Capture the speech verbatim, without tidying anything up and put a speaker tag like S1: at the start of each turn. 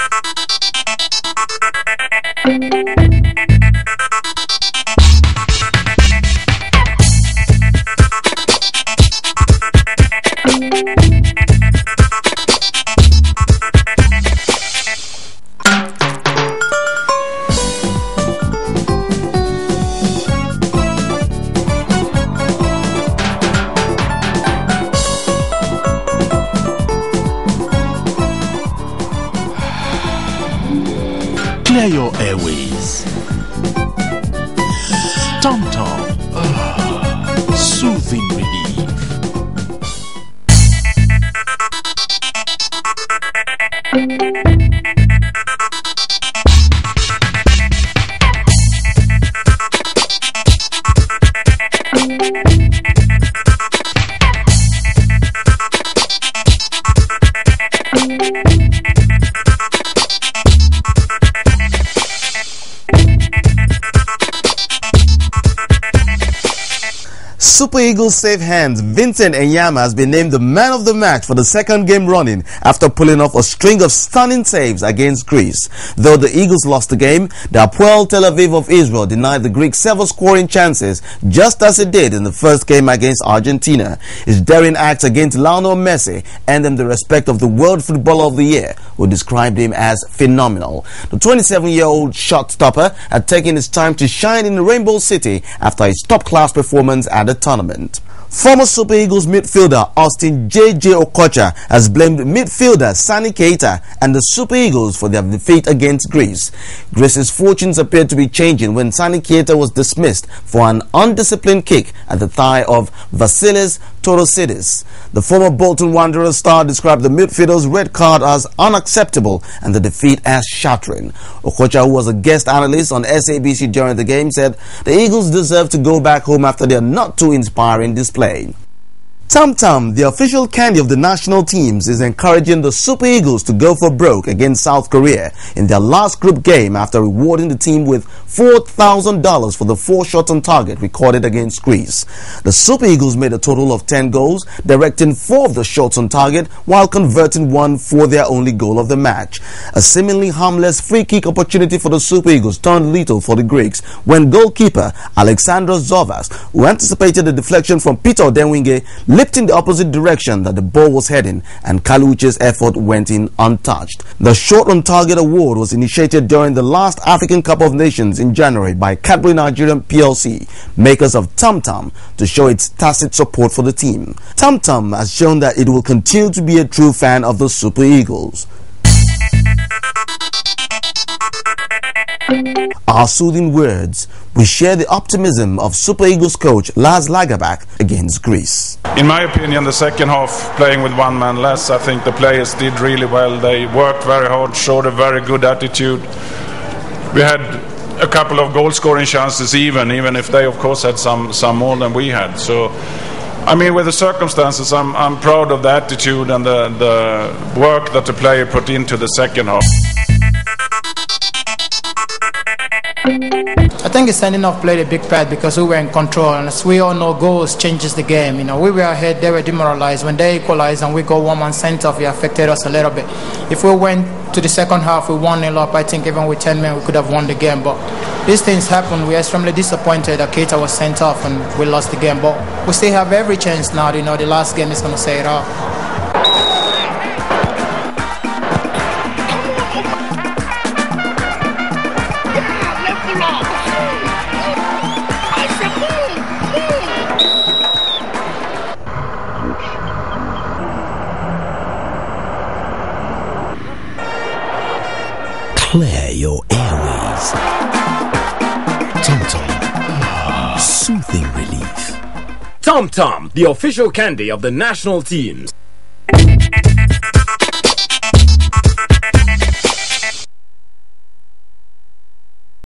S1: Clear your airways. Tom Tom, uh, soothing relief.
S2: Super Eagles safe hands Vincent Enyama has been named the man of the match for the second game running after pulling off a string of stunning saves against Greece. Though the Eagles lost the game, the Hapoel Tel Aviv of Israel denied the Greeks several scoring chances, just as it did in the first game against Argentina. His daring acts against Lionel Messi earned him the respect of the World Footballer of the Year, who described him as phenomenal. The twenty-seven-year-old shot stopper had taken his time to shine in the Rainbow City after his top-class performance at the tournament. Former Super Eagles midfielder Austin J J Okocha has blamed midfielder Sani Keita and the Super Eagles for their defeat against Greece. Greece's fortunes appeared to be changing when Sani Keita was dismissed for an undisciplined kick at the thigh of Vasilis Torosidis. The former Bolton Wanderers star described the midfielder's red card as unacceptable and the defeat as shattering. Okocha, who was a guest analyst on S A B C during the game, said the Eagles deserve to go back home after their not too inspiring display. Tam Tam, the official candy of the national teams, is encouraging the Super Eagles to go for broke against South Korea in their last group game after rewarding the team with four thousand dollars for the four shots on target recorded against Greece. The Super Eagles made a total of ten goals, directing four of the shots on target while converting one for their only goal of the match. A seemingly harmless free kick opportunity for the Super Eagles turned lethal for the Greeks when goalkeeper Alexandros Zovas, who anticipated the deflection from Peter Odenwinge, leaped in the opposite direction that the ball was heading, and Kaluche's effort went in untouched. The Shot on Target award was initiated during the last African Cup of Nations in January by Cadbury Nigerian P L C, makers of Tam Tam, to show its tacit support for the team. Tam Tam has shown that it will continue to be a true fan of the Super Eagles. Our soothing words, we share the optimism of Super Eagles coach Lars Lagerbäck against Greece.
S3: In my opinion, the second half, playing with one man less, I think the players did really well. They worked very hard, showed a very good attitude. We had a couple of goal-scoring chances even, even if they, of course, had some, some more than we had. So, I mean, with the circumstances, I'm, I'm proud of the attitude and the, the work that the player put into the second half.
S4: I think sending off played a big part because we were in control, and as we all know, goals changes the game. You know, we were ahead, they were demoralized. When they equalized and we got one man sent off, it affected us a little bit. If we went to the second half, we one nil up. I think even with ten men, we could have won the game. But these things happen. We are extremely disappointed that Keita was sent off and we lost the game. But we still have every chance now. You know, the last game is going to say it all.
S1: Clear your airways. Tom Tom, soothing relief.
S5: Tom Tom, the official candy of the national teams.